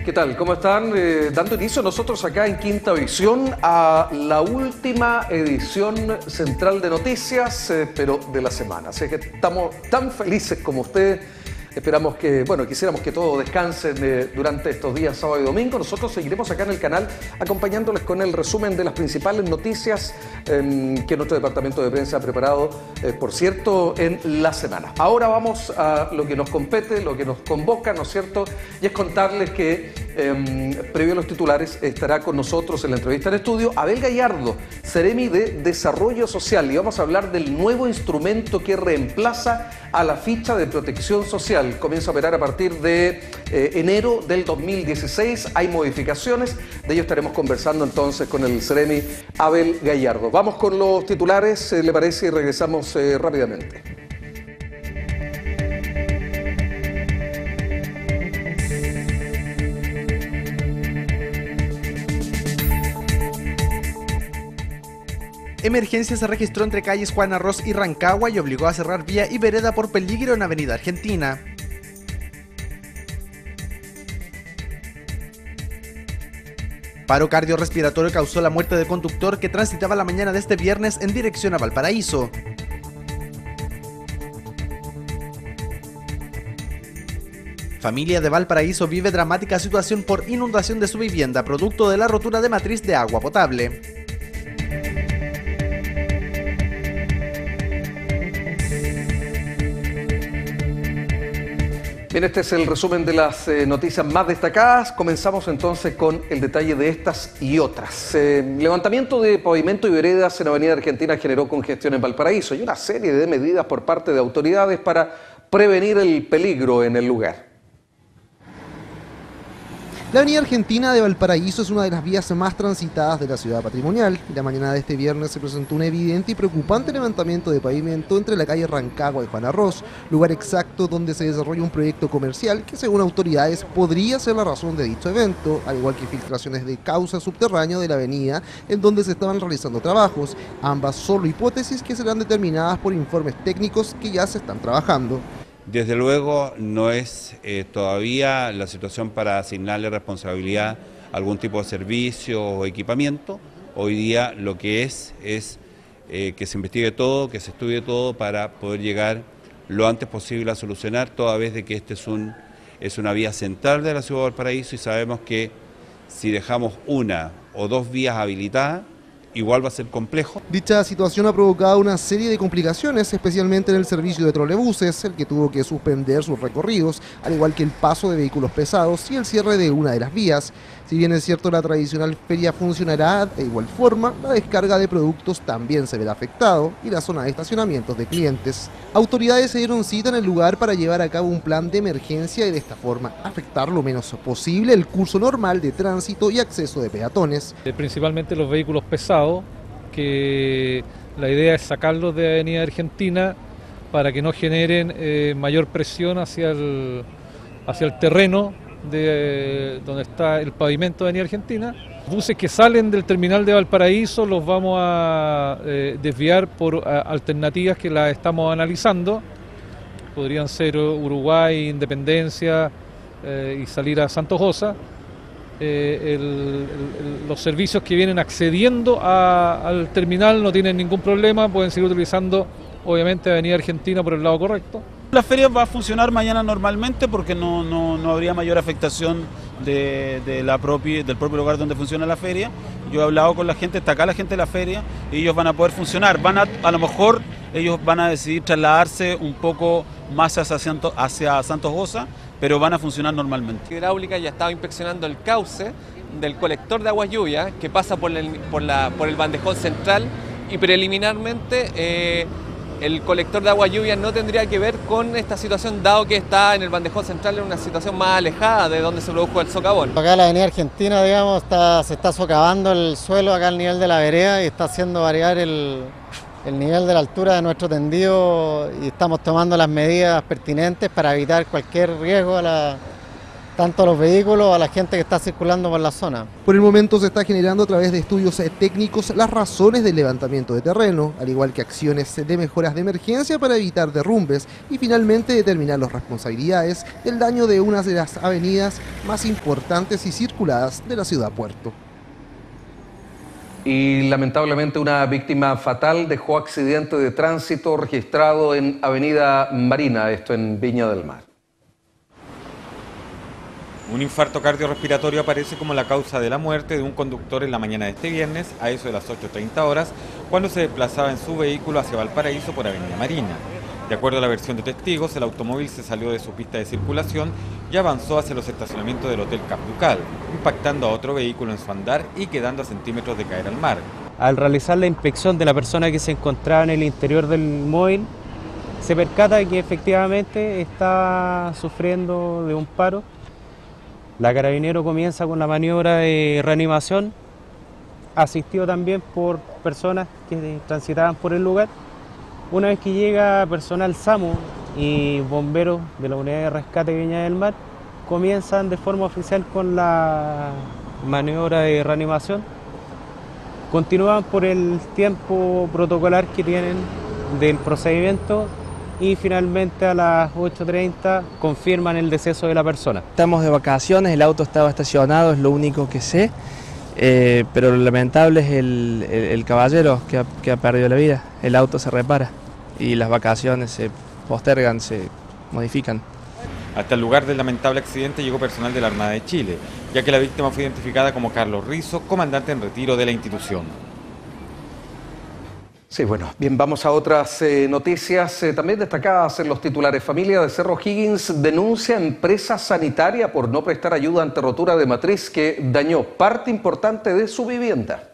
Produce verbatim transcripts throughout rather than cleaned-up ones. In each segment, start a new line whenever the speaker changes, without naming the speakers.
¿Qué tal? ¿Cómo están? Eh, dando inicio nosotros acá en Quinta Visión a la última edición central de noticias, eh, pero de la semana. Así que estamos tan felices como ustedes. Esperamos que, bueno, quisiéramos que todos descansen eh, durante estos días, sábado y domingo. Nosotros seguiremos acá en el canal acompañándoles con el resumen de las principales noticias eh, que nuestro departamento de prensa ha preparado, eh, por cierto, en la semana. Ahora vamos a lo que nos compete, lo que nos convoca, ¿no es cierto? Y es contarles que, eh, previo a los titulares, estará con nosotros en la entrevista en estudio Abel Gallardo, Seremi de Desarrollo Social, y vamos a hablar del nuevo instrumento que reemplaza a la ficha de protección social. Comienza a operar a partir de eh, enero del dos mil dieciséis. Hay modificaciones, de ello estaremos conversando entonces con el Seremi Abel Gallardo. Vamos con los titulares, eh, ¿le parece? Y regresamos eh, rápidamente.
Emergencia se registró entre calles Juan Arroz y Rancagua y obligó a cerrar vía y vereda por peligro en Avenida Argentina. Paro cardiorrespiratorio causó la muerte del conductor que transitaba la mañana de este viernes en dirección a Valparaíso. Familia de Valparaíso vive dramática situación por inundación de su vivienda, producto de la rotura de matriz de agua potable.
Bien, este es el resumen de las eh, noticias más destacadas. Comenzamos entonces con el detalle de estas y otras. Eh, levantamiento de pavimento y veredas en Avenida Argentina generó congestión en Valparaíso y una serie de medidas por parte de autoridades para prevenir el peligro en el lugar.
La Avenida Argentina de Valparaíso es una de las vías más transitadas de la ciudad patrimonial. La mañana de este viernes se presentó un evidente y preocupante levantamiento de pavimento entre la calle Rancagua y Juan Arroz, lugar exacto donde se desarrolla un proyecto comercial que, según autoridades, podría ser la razón de dicho evento, al igual que filtraciones de causa subterránea de la avenida en donde se estaban realizando trabajos, ambas solo hipótesis que serán determinadas por informes técnicos que ya se están trabajando.
Desde luego no es eh, todavía la situación para asignarle responsabilidad a algún tipo de servicio o equipamiento. Hoy día lo que es es eh, que se investigue todo, que se estudie todo para poder llegar lo antes posible a solucionar, toda vez de que este es, un, es una vía central de la ciudad de Valparaíso y sabemos que si dejamos una o dos vías habilitadas, igual va a ser complejo.
Dicha situación ha provocado una serie de complicaciones, especialmente en el servicio de trolebuses, el que tuvo que suspender sus recorridos, al igual que el paso de vehículos pesados y el cierre de una de las vías. Si bien es cierto la tradicional feria funcionará de igual forma, la descarga de productos también se verá afectado y la zona de estacionamientos de clientes. Autoridades se dieron cita en el lugar para llevar a cabo un plan de emergencia y de esta forma afectar lo menos posible el curso normal de tránsito y acceso de peatones.
Principalmente los vehículos pesados, que la idea es sacarlos de Avenida Argentina para que no generen eh, mayor presión hacia el, hacia el terreno de donde está el pavimento de Avenida Argentina. Buses que salen del terminal de Valparaíso los vamos a eh, desviar por a, alternativas que las estamos analizando. Podrían ser Uruguay, Independencia eh, y salir a Santos Josa. Eh, el, el, los servicios que vienen accediendo a, al terminal no tienen ningún problema, pueden seguir utilizando obviamente Avenida Argentina por el lado correcto.
La feria va a funcionar mañana normalmente porque no, no, no habría mayor afectación de, de la propia, del propio lugar donde funciona la feria. Yo he hablado con la gente, está acá la gente de la feria y ellos van a poder funcionar. Van a, a lo mejor ellos van a decidir trasladarse un poco más hacia, Santo, hacia Santos Josa, pero van a funcionar normalmente.
La hidráulica ya estaba inspeccionando el cauce del colector de aguas lluvias que pasa por el, por la, por el bandejón central y preliminarmente eh, el colector de agua lluvia no tendría que ver con esta situación, dado que está en el bandejón central en una situación más alejada de donde se produjo el socavón.
Acá en la Avenida Argentina, digamos, está, se está socavando el suelo acá al nivel de la vereda y está haciendo variar el, el nivel de la altura de nuestro tendido y estamos tomando las medidas pertinentes para evitar cualquier riesgo a la, tanto a los vehículos a la gente que está circulando por la zona.
Por el momento se está generando a través de estudios técnicos las razones del levantamiento de terreno, al igual que acciones de mejoras de emergencia para evitar derrumbes y finalmente determinar las responsabilidades del daño de una de las avenidas más importantes y circuladas de la ciudad Puerto.
Y lamentablemente una víctima fatal dejó accidente de tránsito registrado en Avenida Marina, esto en Viña del Mar.
Un infarto cardiorrespiratorio aparece como la causa de la muerte de un conductor en la mañana de este viernes, a eso de las ocho treinta horas, cuando se desplazaba en su vehículo hacia Valparaíso por Avenida Marina. De acuerdo a la versión de testigos, el automóvil se salió de su pista de circulación y avanzó hacia los estacionamientos del Hotel Cap Ducal, impactando a otro vehículo en su andar y quedando a centímetros de caer al mar.
Al realizar la inspección de la persona que se encontraba en el interior del móvil, se percata de que efectivamente está sufriendo de un paro. La Carabinero comienza con la maniobra de reanimación, asistido también por personas que transitaban por el lugar. Una vez que llega personal SAMU y bomberos de la Unidad de Rescate de Viña del Mar, comienzan de forma oficial con la maniobra de reanimación. Continúan por el tiempo protocolar que tienen del procedimiento y finalmente a las ocho treinta confirman el deceso de la persona.
Estamos de vacaciones, el auto estaba estacionado, es lo único que sé, eh, pero lo lamentable es el, el, el caballero que ha, que ha perdido la vida. El auto se repara y las vacaciones se postergan, se modifican.
Hasta el lugar del lamentable accidente llegó personal de la Armada de Chile, ya que la víctima fue identificada como Carlos Rizo, comandante en retiro de la institución.
Sí, bueno, bien, vamos a otras eh, noticias eh, también destacadas en los titulares. Familia de Cerro Higgins denuncia a empresa sanitaria por no prestar ayuda ante rotura de matriz que dañó parte importante de su vivienda.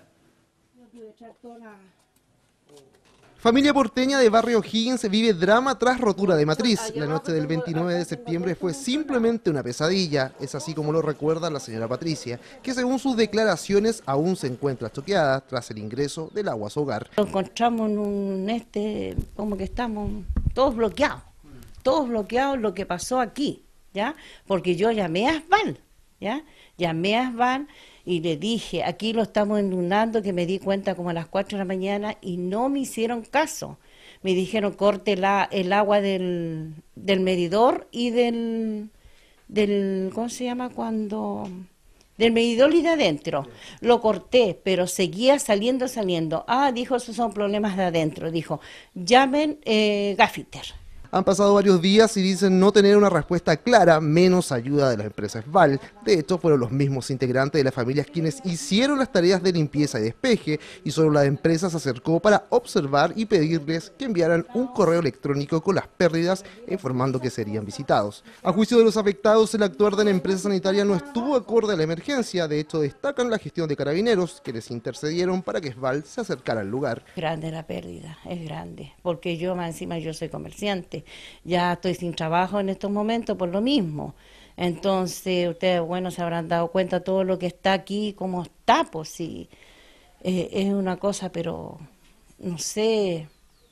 Familia porteña de barrio Higgins vive drama tras rotura de matriz. La noche del veintinueve de septiembre fue simplemente una pesadilla. Es así como lo recuerda la señora Patricia, que según sus declaraciones aún se encuentra choqueada tras el ingreso del agua a su hogar.
Lo encontramos en un este, como que estamos todos bloqueados, todos bloqueados lo que pasó aquí, ¿ya? Porque yo llamé a Asval, ¿ya? Llamé a Asval y le dije, aquí lo estamos inundando, que me di cuenta como a las cuatro de la mañana y no me hicieron caso. Me dijeron, corte la, el agua del, del medidor y del, del, ¿cómo se llama? Cuando, del medidor y de adentro. Lo corté, pero seguía saliendo, saliendo. Ah, dijo, esos son problemas de adentro. Dijo, llamen eh, Gaffiter.
Han pasado varios días y dicen no tener una respuesta clara, menos ayuda de la empresa Esval. De hecho, fueron los mismos integrantes de las familias quienes hicieron las tareas de limpieza y despeje, y solo la empresa se acercó para observar y pedirles que enviaran un correo electrónico con las pérdidas, informando que serían visitados. A juicio de los afectados, el actuar de la empresa sanitaria no estuvo acorde a la emergencia. De hecho, destacan la gestión de Carabineros, que les intercedieron para que Esval se acercara al lugar.
Grande la pérdida, es grande, porque yo más encima yo soy comerciante. Ya estoy sin trabajo en estos momentos por lo mismo. Entonces, ustedes, bueno, se habrán dado cuenta todo lo que está aquí, cómo está, pues sí. Eh, es una cosa, pero no sé,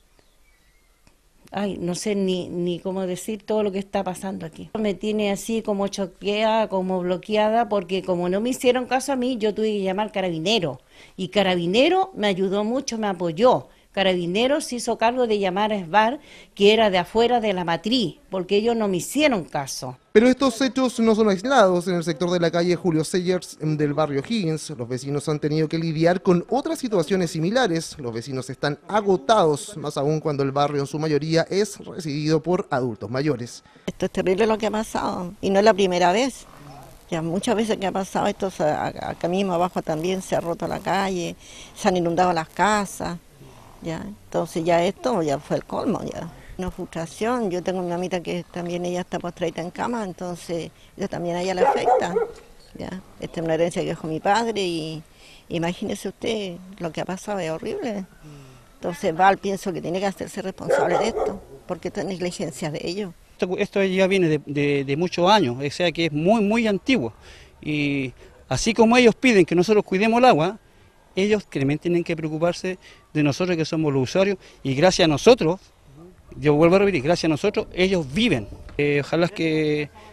ay, no sé ni, ni cómo decir todo lo que está pasando aquí. Me tiene así como choqueada, como bloqueada, porque como no me hicieron caso a mí, yo tuve que llamar Carabinero. Y Carabinero me ayudó mucho, me apoyó. Carabineros se hizo cargo de llamar a Esval, que era de afuera de la matriz, porque ellos no me hicieron caso.
Pero estos hechos no son aislados. En el sector de la calle Julio Sellers del barrio Higgins, los vecinos han tenido que lidiar con otras situaciones similares. Los vecinos están agotados, más aún cuando el barrio en su mayoría es residido por adultos mayores.
Esto es terrible lo que ha pasado, y no es la primera vez. Ya muchas veces que ha pasado esto, acá mismo abajo también se ha roto la calle, se han inundado las casas. Ya, entonces ya esto ya fue el colmo, ya. Una frustración, yo tengo una mamita que también ella está postrada en cama, entonces eso también a ella le afecta, ya. Esta es una herencia que dejó mi padre y imagínese usted lo que ha pasado, es horrible. Entonces Val pienso que tiene que hacerse responsable de esto, porque esto es negligencia de ellos.
Esto, esto ya viene de, de, de muchos años, o sea que es muy, muy antiguo, y así como ellos piden que nosotros cuidemos el agua, ellos también tienen que preocuparse de nosotros que somos los usuarios, y gracias a nosotros, yo vuelvo a repetir, gracias a nosotros, ellos viven. Eh, ojalá que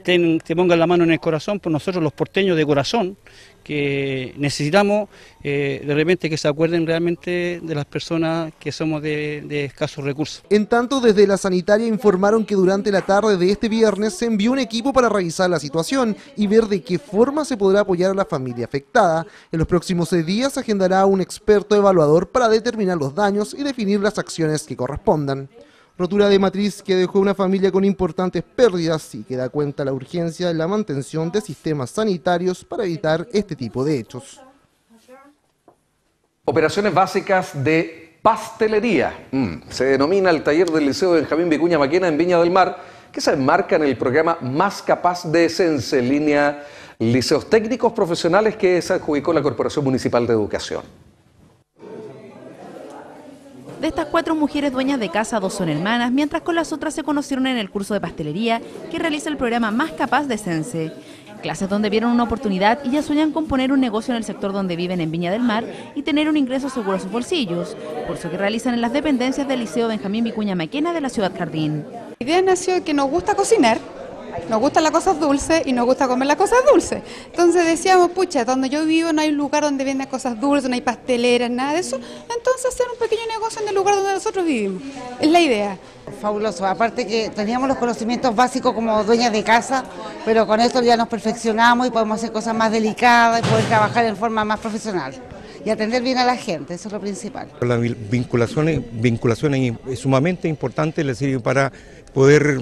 ten, te pongan la mano en el corazón por nosotros los porteños de corazón, que necesitamos eh, de repente que se acuerden realmente de las personas que somos de, de escasos recursos.
En tanto, desde la sanitaria informaron que durante la tarde de este viernes se envió un equipo para revisar la situación y ver de qué forma se podrá apoyar a la familia afectada. En los próximos seis días se agendará un experto evaluador para determinar los daños y definir las acciones que correspondan. Rotura de matriz que dejó una familia con importantes pérdidas y que da cuenta la urgencia de la mantención de sistemas sanitarios para evitar este tipo de hechos.
Operaciones básicas de pastelería. Mm, se denomina el taller del Liceo Benjamín Vicuña Maquena en Viña del Mar, que se enmarca en el programa Más Capaz de Sense, en línea Liceos Técnicos Profesionales que se adjudicó la Corporación Municipal de Educación.
De estas cuatro mujeres dueñas de casa, dos son hermanas, mientras con las otras se conocieron en el curso de pastelería que realiza el programa Más Capaz de Sense. Clases donde vieron una oportunidad y ya sueñan con poner un negocio en el sector donde viven en Viña del Mar y tener un ingreso seguro a sus bolsillos, curso que realizan en las dependencias del Liceo Benjamín Vicuña Maquena de la Ciudad Jardín.
La idea nació de que nos gusta cocinar, nos gustan las cosas dulces y nos gusta comer las cosas dulces. Entonces decíamos, pucha, donde yo vivo no hay un lugar donde venden cosas dulces, no hay pasteleras, nada de eso. Entonces hacer un pequeño negocio en el lugar donde nosotros vivimos. Es la idea.
Fabuloso, aparte que teníamos los conocimientos básicos como dueñas de casa, pero con esto ya nos perfeccionamos y podemos hacer cosas más delicadas y poder trabajar en forma más profesional y atender bien a la gente, eso es lo principal.
La vinculación, vinculación es sumamente importante, les sirve para poder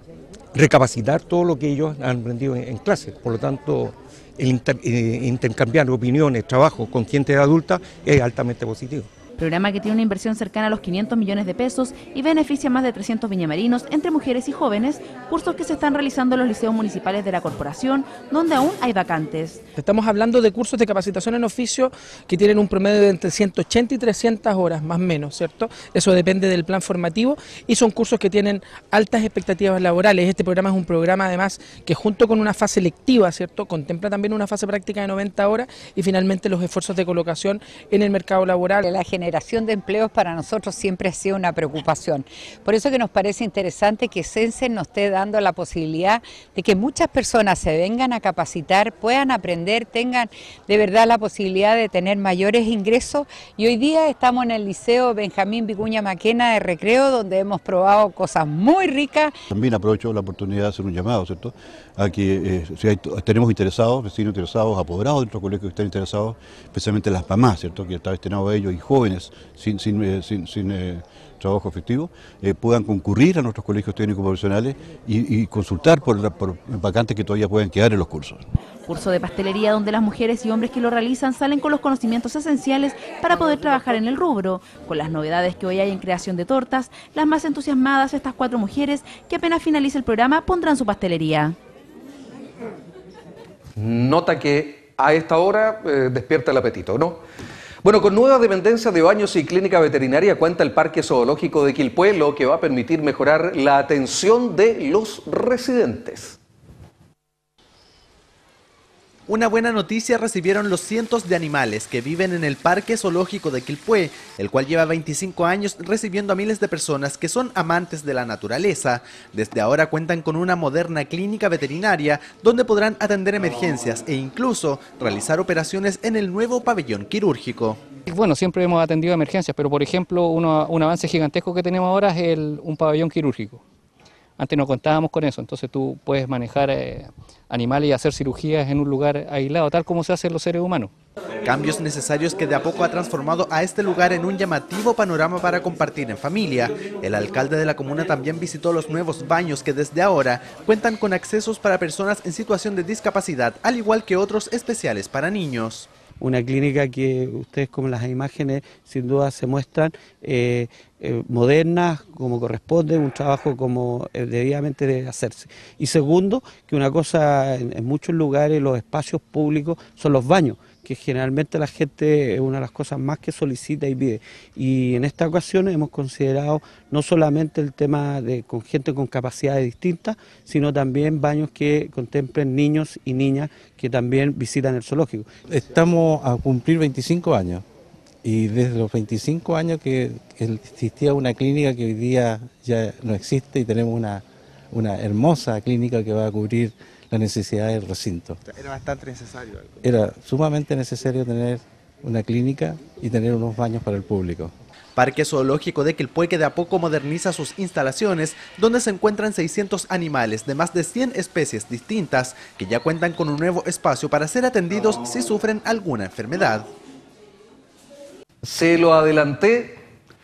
recapacitar todo lo que ellos han aprendido en, en clase. Por lo tanto, el inter, eh, intercambiar opiniones, trabajo con gente adulta es altamente positivo.
Programa que tiene una inversión cercana a los quinientos millones de pesos y beneficia a más de trescientos viñamarinos entre mujeres y jóvenes, cursos que se están realizando en los liceos municipales de la corporación, donde aún hay vacantes.
Estamos hablando de cursos de capacitación en oficio que tienen un promedio de entre ciento ochenta y trescientas horas, más o menos, ¿cierto? Eso depende del plan formativo y son cursos que tienen altas expectativas laborales. Este programa es un programa además que junto con una fase lectiva, ¿cierto?, contempla también una fase práctica de noventa horas y finalmente los esfuerzos de colocación en el mercado laboral.
La generación de empleos para nosotros siempre ha sido una preocupación. Por eso que nos parece interesante que Sense nos esté dando la posibilidad de que muchas personas se vengan a capacitar, puedan aprender, tengan de verdad la posibilidad de tener mayores ingresos. Y hoy día estamos en el Liceo Benjamín Vicuña Maquena de Recreo, donde hemos probado cosas muy ricas.
También aprovecho la oportunidad de hacer un llamado, ¿cierto?, a que eh, si hay, tenemos interesados, vecinos interesados, apoderados de nuestro colegio que están interesados, especialmente las mamás, ¿cierto?, que está destinado a ellos, y jóvenes sin, sin, eh, sin, sin eh, trabajo efectivo, eh, puedan concurrir a nuestros colegios técnicos profesionales y, y consultar por, por vacantes que todavía pueden quedar en los cursos.
Curso de pastelería donde las mujeres y hombres que lo realizan salen con los conocimientos esenciales para poder trabajar en el rubro. Con las novedades que hoy hay en creación de tortas, las más entusiasmadas estas cuatro mujeres que apenas finalice el programa pondrán su pastelería.
Nota que a esta hora eh, despierta el apetito, ¿no? Bueno, con nuevas dependencias de baños y clínica veterinaria cuenta el Parque Zoológico de Quilpué, lo que va a permitir mejorar la atención de los residentes.
Una buena noticia recibieron los cientos de animales que viven en el Parque Zoológico de Quilpué, el cual lleva veinticinco años recibiendo a miles de personas que son amantes de la naturaleza. Desde ahora cuentan con una moderna clínica veterinaria donde podrán atender emergencias e incluso realizar operaciones en el nuevo pabellón quirúrgico.
Bueno, siempre hemos atendido emergencias, pero por ejemplo uno, un avance gigantesco que tenemos ahora es el, un pabellón quirúrgico. Antes no contábamos con eso, entonces tú puedes manejar eh, animales y hacer cirugías en un lugar aislado, tal como se hace en los seres humanos.
Cambios necesarios que de a poco ha transformado a este lugar en un llamativo panorama para compartir en familia. El alcalde de la comuna también visitó los nuevos baños que desde ahora cuentan con accesos para personas en situación de discapacidad, al igual que otros especiales para niños.
Una clínica que ustedes, como las imágenes, sin duda se muestran eh, eh, modernas, como corresponde, un trabajo como eh, debidamente debe hacerse. Y segundo, que una cosa en, en muchos lugares, los espacios públicos, son los baños, que generalmente la gente es una de las cosas más que solicita y pide. Y en esta ocasión hemos considerado no solamente el tema de con gente con capacidades distintas, sino también baños que contemplen niños y niñas que también visitan el zoológico.
Estamos a cumplir veinticinco años y desde los veinticinco años que existía una clínica que hoy día ya no existe y tenemos una, una hermosa clínica que va a cubrir la necesidad del recinto.
Era bastante necesario.
Era sumamente necesario tener una clínica y tener unos baños para el público.
Parque Zoológico de Quilpué que de a poco moderniza sus instalaciones, donde se encuentran seiscientos animales de más de cien especies distintas, que ya cuentan con un nuevo espacio para ser atendidos si sufren alguna enfermedad.
Se lo adelanté,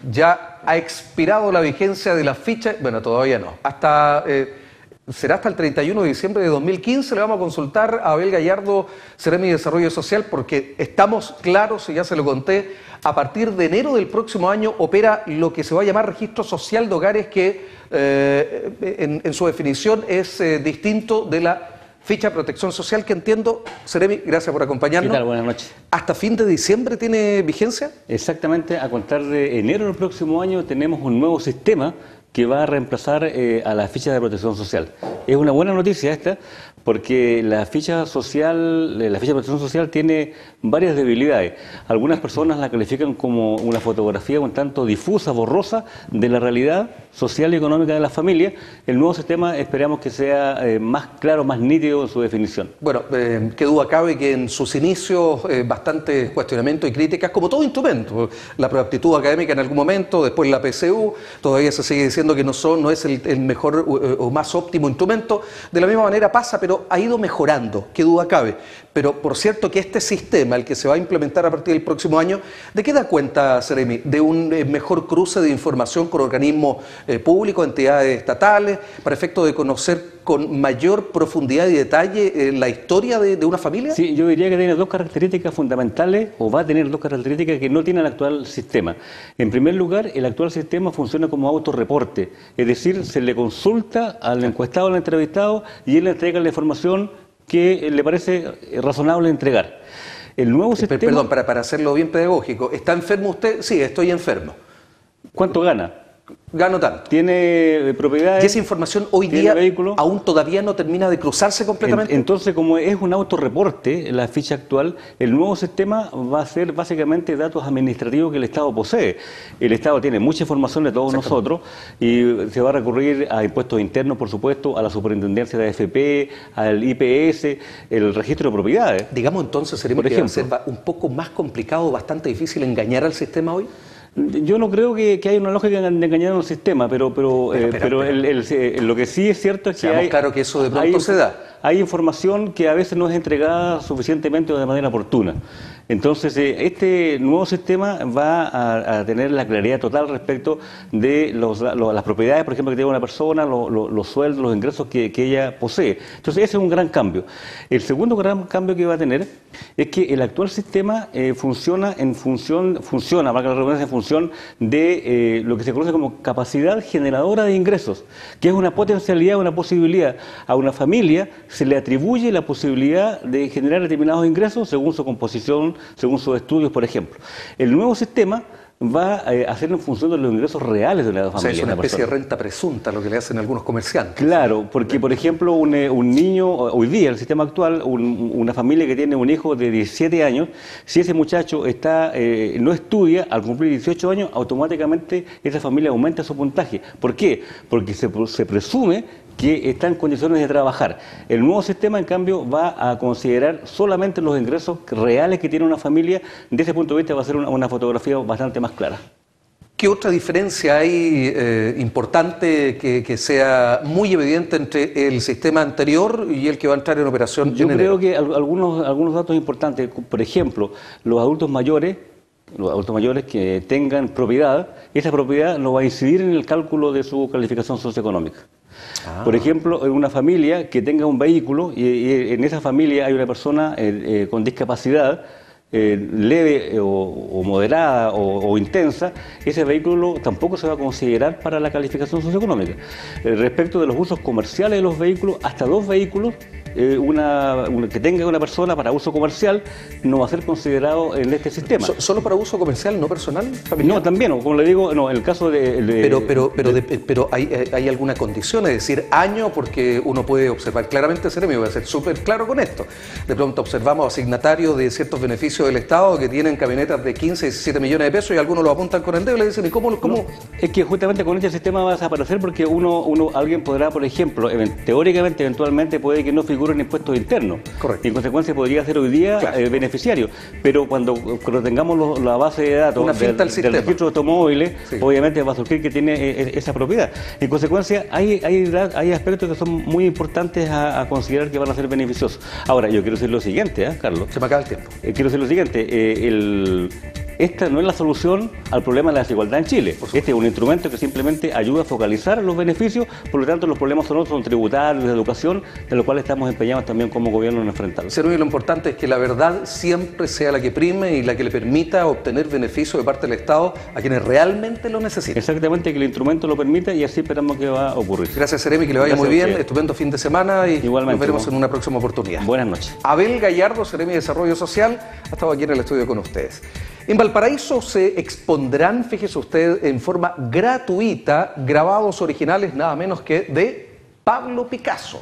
ya ha expirado la vigencia de la ficha, bueno, todavía no, hasta... Eh, será hasta el treinta y uno de diciembre de dos mil quince, le vamos a consultar a Abel Gallardo, Seremi de Desarrollo Social, porque estamos claros, y ya se lo conté, a partir de enero del próximo año opera lo que se va a llamar registro social de hogares, que eh, en, en su definición es eh, distinto de la ficha de protección social, que entiendo, Seremi, gracias por acompañarnos.
¿Qué tal? Buenas noches.
¿Hasta fin de diciembre tiene vigencia?
Exactamente, a contar de enero del próximo año tenemos un nuevo sistema que va a reemplazar eh, a la ficha de protección social. Es una buena noticia esta, porque la ficha social, la ficha de protección social tiene varias debilidades. Algunas personas la califican como una fotografía un tanto difusa, borrosa de la realidad social y económica de la familia. El nuevo sistema esperamos que sea eh, más claro, más nítido en su definición.
Bueno, eh, qué duda cabe que en sus inicios eh, bastantes cuestionamientos y críticas, como todo instrumento. La proaptitud académica en algún momento, después la P C U, todavía se sigue diciendo que no, son, no es el, el mejor o, o más óptimo instrumento. De la misma manera pasa, pero ha ido mejorando, qué duda cabe. Pero por cierto que este sistema, el que se va a implementar a partir del próximo año, ¿de qué da cuenta, Seremi? ¿De un eh, mejor cruce de información con organismos eh, públicos, entidades estatales, para efecto de conocer con mayor profundidad y detalle eh, la historia de, de una familia?
Sí, yo diría que tiene dos características fundamentales, o va a tener dos características que no tiene el actual sistema. En primer lugar, el actual sistema funciona como autorreporte, es decir, se le consulta al encuestado o al entrevistado y él le entrega la información que le parece razonable entregar. El nuevo sistema...
Perdón, para, para hacerlo bien pedagógico, ¿está enfermo usted? Sí, estoy enfermo.
¿Cuánto gana?
Gano tanto.
Tiene propiedades.
Y esa información hoy día vehículo, aún todavía no termina de cruzarse completamente.
Entonces, como es un autorreporte la ficha actual, el nuevo sistema va a ser básicamente datos administrativos que el Estado posee. El Estado tiene mucha información de todos nosotros y se va a recurrir a impuestos internos, por supuesto, a la superintendencia de A F P, al I P S, el registro de propiedades.
Digamos entonces, ¿seremos que va a ser un poco más complicado, bastante difícil engañar al sistema hoy?
Yo no creo que, que haya una lógica de engañar al sistema, pero, pero, pero, eh, espera, pero espera. El, el, lo que sí es cierto es que hay,
claro que eso de pronto
hay,
se da.
hay información que a veces no es entregada suficientemente o de manera oportuna. Entonces, eh, este nuevo sistema va a, a tener la claridad total respecto de los, lo, las propiedades, por ejemplo, que tiene una persona, lo, lo, los sueldos, los ingresos que, que ella posee. Entonces, ese es un gran cambio. El segundo gran cambio que va a tener es que el actual sistema eh, funciona en función, funciona, valga la redundancia, en función de eh, lo que se conoce como capacidad generadora de ingresos, que es una potencialidad, una posibilidad. A una familia se le atribuye la posibilidad de generar determinados ingresos según su composición, según sus estudios, por ejemplo. El nuevo sistema va a hacer en función de los ingresos reales de la familia.
O sea, es una especie de renta presunta lo que le hacen algunos comerciantes.
Claro, porque por ejemplo un, un niño, hoy día, el sistema actual, un, una familia que tiene un hijo de diecisiete años, si ese muchacho está eh, no estudia, al cumplir dieciocho años, automáticamente esa familia aumenta su puntaje. ¿Por qué? Porque se, se presume que está en condiciones de trabajar. El nuevo sistema, en cambio, va a considerar solamente los ingresos reales que tiene una familia. Desde ese punto de vista va a ser una, una fotografía bastante más clara.
¿Qué otra diferencia hay eh, importante que, que sea muy evidente entre el sistema anterior y el que va a entrar en operación?
Yo
en
creo
enero?
que algunos, algunos datos importantes, por ejemplo, los adultos mayores, los adultos mayores que tengan propiedad, esa propiedad no va a incidir en el cálculo de su calificación socioeconómica. Ah. Por ejemplo, en una familia que tenga un vehículo y, y en esa familia hay una persona eh, eh, con discapacidad eh, leve eh, o, o moderada o, o intensa, ese vehículo tampoco se va a considerar para la calificación socioeconómica. Eh, respecto de los usos comerciales de los vehículos, hasta dos vehículos eh, una, una, que tenga una persona para uso comercial no va a ser considerado en este sistema.
So, ¿Solo para uso comercial, no personal, familiar?
No, también, como le digo, no, en el caso de... de
pero pero, pero, de, pero hay, hay alguna condición, es decir, año, porque uno puede observar claramente, Seremi, voy a ser súper claro con esto. De pronto observamos asignatarios de ciertos beneficios del Estado que tienen camionetas de quince, diecisiete millones de pesos y algunos lo apuntan con el dedo y le dicen, ¿y cómo? cómo?
No, es que justamente con este sistema va a desaparecer porque uno, uno alguien podrá, por ejemplo, teóricamente, eventualmente puede que no figure en impuestos internos.
Correcto.
Y en consecuencia podría ser hoy día claro. eh, beneficiario. Pero cuando, cuando tengamos lo, la base de datos
Una
del, del registro de automóviles, sí. obviamente va a surgir que tiene eh, esa propiedad. En consecuencia, hay, hay, hay aspectos que son muy importantes a, a considerar que van a ser beneficiosos. Ahora, yo quiero decir lo siguiente, ¿eh, Carlos?
Se me acaba el tiempo.
Eh, quiero decir lo siguiente, eh, el... Esta no es la solución al problema de la desigualdad en Chile. Este es un instrumento que simplemente ayuda a focalizar los beneficios, por lo tanto los problemas son otros, son tributarios, de educación, de los cuales estamos empeñados también como gobierno en enfrentarlos.
Sergio, lo importante es que la verdad siempre sea la que prime y la que le permita obtener beneficios de parte del Estado a quienes realmente lo necesitan.
Exactamente, que el instrumento lo permita y así esperamos que va a ocurrir.
Gracias, Seremi, que le vaya
Gracias
muy bien, estupendo fin de semana y
Igualmente,
nos veremos
bueno.
en una próxima oportunidad.
Buenas noches.
Abel Gallardo, Seremi de Desarrollo Social, ha estado aquí en el estudio con ustedes. En Valparaíso se expondrán, fíjese usted, en forma gratuita, grabados originales nada menos que de Pablo Picasso.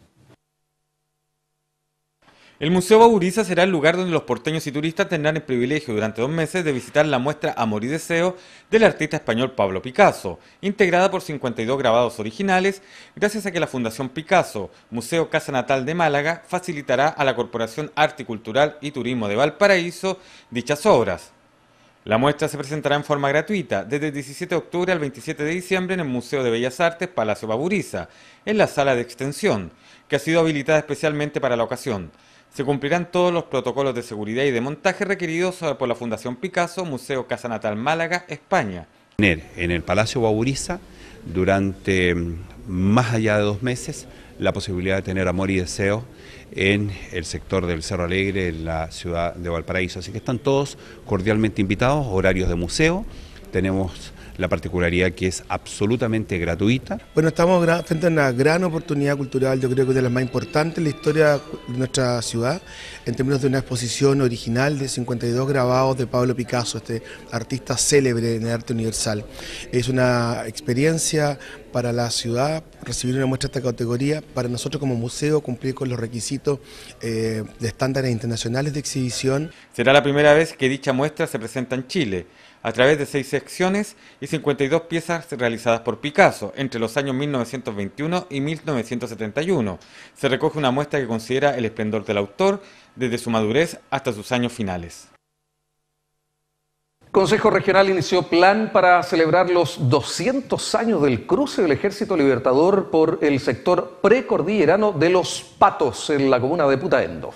El Museo Bauriza será el lugar donde los porteños y turistas tendrán el privilegio durante dos meses de visitar la muestra Amor y Deseo del artista español Pablo Picasso, integrada por cincuenta y dos grabados originales, gracias a que la Fundación Picasso, Museo Casa Natal de Málaga, facilitará a la Corporación Arte Cultural y Turismo de Valparaíso dichas obras. La muestra se presentará en forma gratuita desde el diecisiete de octubre al veintisiete de diciembre en el Museo de Bellas Artes Palacio Bauriza, en la sala de extensión, que ha sido habilitada especialmente para la ocasión. Se cumplirán todos los protocolos de seguridad y de montaje requeridos por la Fundación Picasso, Museo Casa Natal Málaga, España.
En el Palacio Bauriza, durante más allá de dos meses, la posibilidad de tener Amor y Deseo en el sector del Cerro Alegre, en la ciudad de Valparaíso. Así que están todos cordialmente invitados, horarios de museo, tenemos la particularidad que es absolutamente gratuita.
Bueno, estamos frente a una gran oportunidad cultural, yo creo que de las más importantes en la historia de nuestra ciudad, en términos de una exposición original de cincuenta y dos grabados de Pablo Picasso, este artista célebre en el arte universal. Es una experiencia para la ciudad recibir una muestra de esta categoría, para nosotros como museo cumplir con los requisitos eh, de estándares internacionales de exhibición.
Será la primera vez que dicha muestra se presenta en Chile, a través de seis secciones y cincuenta y dos piezas realizadas por Picasso entre los años mil novecientos veintiuno y mil novecientos setenta y uno. Se recoge una muestra que considera el esplendor del autor desde su madurez hasta sus años finales.
Consejo Regional inició plan para celebrar los doscientos años del cruce del Ejército Libertador por el sector precordillerano de Los Patos, en la comuna de Putaendo.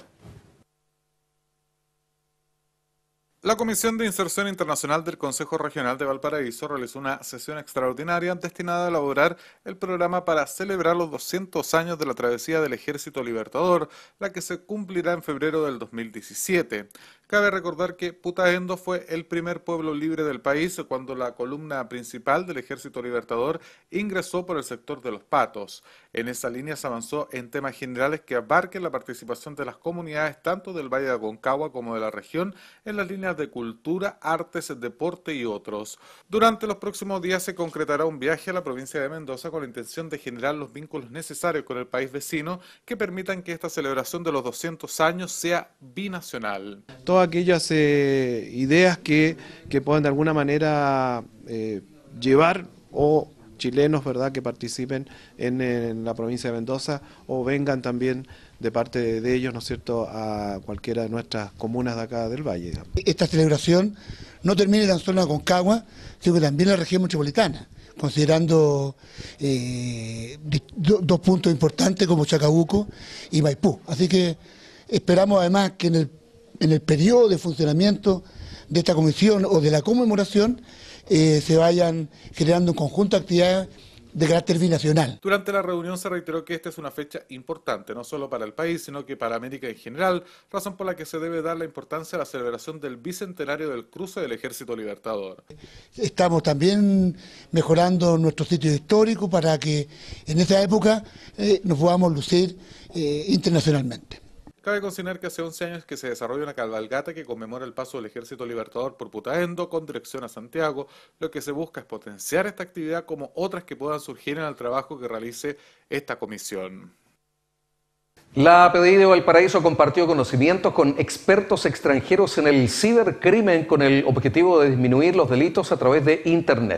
La Comisión de Inserción Internacional del Consejo Regional de Valparaíso realizó una sesión extraordinaria destinada a elaborar el programa para celebrar los doscientos años de la travesía del Ejército Libertador, la que se cumplirá en febrero del dos mil diecisiete. Cabe recordar que Putaendo fue el primer pueblo libre del país cuando la columna principal del Ejército Libertador ingresó por el sector de Los Patos. En esa línea se avanzó en temas generales que abarquen la participación de las comunidades tanto del Valle de Aconcagua como de la región en las líneas de cultura, artes, deporte y otros. Durante los próximos días se concretará un viaje a la provincia de Mendoza con la intención de generar los vínculos necesarios con el país vecino que permitan que esta celebración de los doscientos años sea binacional.
Todas aquellas eh, ideas que, que puedan de alguna manera eh, llevar o chilenos, ¿verdad?, que participen en, en la provincia de Mendoza o vengan también de parte de ellos, ¿no es cierto?, a cualquiera de nuestras comunas de acá del Valle. Digamos.
Esta celebración no termine tan solo en Aconcagua, sino que también en la región metropolitana, considerando eh, do, dos puntos importantes como Chacabuco y Maipú. Así que esperamos además que en el, en el periodo de funcionamiento de esta comisión o de la conmemoración eh, se vayan generando un conjunto de actividades de carácter binacional.
Durante la reunión se reiteró que esta es una fecha importante, no solo para el país, sino que para América en general, razón por la que se debe dar la importancia a la celebración del bicentenario del cruce del Ejército Libertador.
Estamos también mejorando nuestro sitio histórico para que en esa época eh, nos podamos lucir eh, internacionalmente.
Cabe consignar que hace once años que se desarrolla una cabalgata que conmemora el paso del Ejército Libertador por Putaendo con dirección a Santiago. Lo que se busca es potenciar esta actividad como otras que puedan surgir en el trabajo que realice esta comisión.
La P D I de Valparaíso compartió conocimientos con expertos extranjeros en el cibercrimen con el objetivo de disminuir los delitos a través de Internet.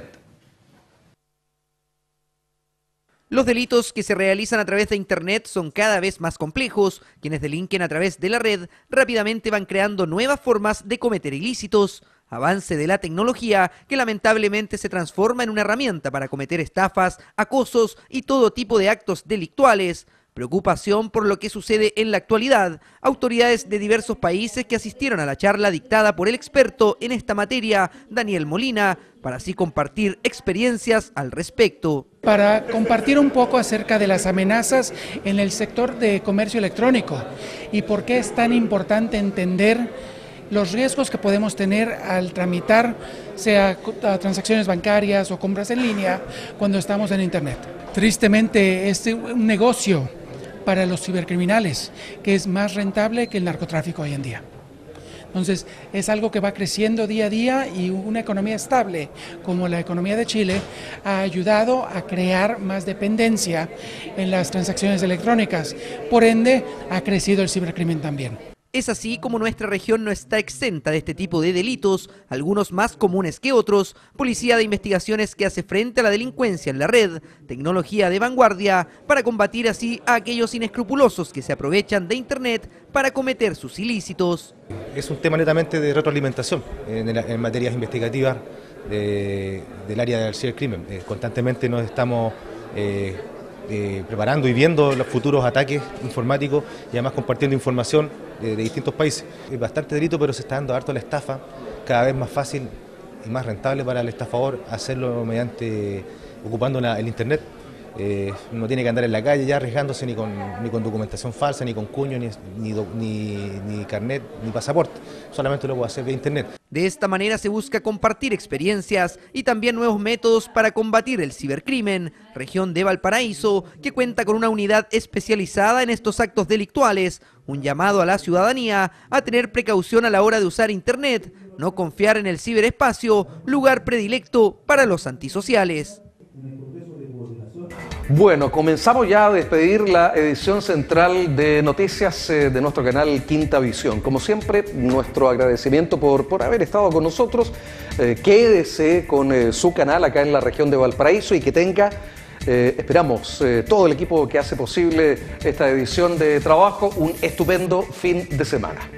Los delitos que se realizan a través de Internet son cada vez más complejos. Quienes delinquen a través de la red rápidamente van creando nuevas formas de cometer ilícitos. Avance de la tecnología que lamentablemente se transforma en una herramienta para cometer estafas, acosos y todo tipo de actos delictuales. Preocupación por lo que sucede en la actualidad. Autoridades de diversos países que asistieron a la charla dictada por el experto en esta materia, Daniel Molina, para así compartir experiencias al respecto.
Para compartir un poco acerca de las amenazas en el sector de comercio electrónico y por qué es tan importante entender los riesgos que podemos tener al tramitar, sea transacciones bancarias o compras en línea, cuando estamos en Internet. Tristemente, es un negocio para los cibercriminales, que es más rentable que el narcotráfico hoy en día. Entonces, es algo que va creciendo día a día y una economía estable, como la economía de Chile, ha ayudado a crear más dependencia en las transacciones electrónicas. Por ende, ha crecido el cibercrimen también.
Es así como nuestra región no está exenta de este tipo de delitos, algunos más comunes que otros, policía de investigaciones que hace frente a la delincuencia en la red, tecnología de vanguardia, para combatir así a aquellos inescrupulosos que se aprovechan de Internet para cometer sus ilícitos.
Es un tema netamente de retroalimentación en, en materias investigativas de, del área del cibercrimen. Eh, constantemente nos estamos eh, eh, preparando y viendo los futuros ataques informáticos y además compartiendo información de, de distintos países. Es bastante delito, pero se está dando harto la estafa, cada vez más fácil y más rentable para el estafador hacerlo mediante ocupando la, el Internet. Eh, no tiene que andar en la calle ya arriesgándose ni con, ni con documentación falsa, ni con cuño, ni, ni, ni, ni carnet, ni pasaporte. Solamente lo puede hacer vía Internet.
De esta manera se busca compartir experiencias y también nuevos métodos para combatir el cibercrimen. Región de Valparaíso, que cuenta con una unidad especializada en estos actos delictuales. Un llamado a la ciudadanía a tener precaución a la hora de usar Internet, no confiar en el ciberespacio, lugar predilecto para los antisociales.
Bueno, comenzamos ya a despedir la edición central de noticias eh, de nuestro canal Quinta Visión. Como siempre, nuestro agradecimiento por, por haber estado con nosotros. Eh, quédese con eh, su canal acá en la región de Valparaíso y que tenga, eh, esperamos, eh, todo el equipo que hace posible esta edición de trabajo, un estupendo fin de semana.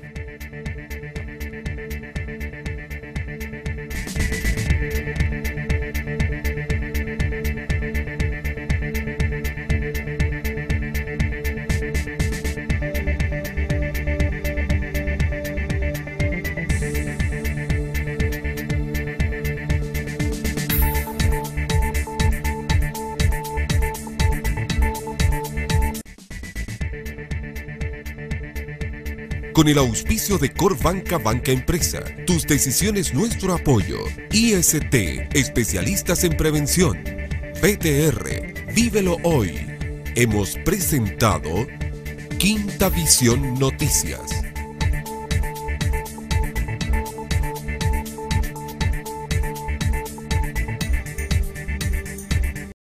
Con el auspicio de Corbanca Banca Empresa, tus decisiones nuestro apoyo. I S T, especialistas en prevención. P T R, vívelo hoy. Hemos presentado Quinta Visión Noticias.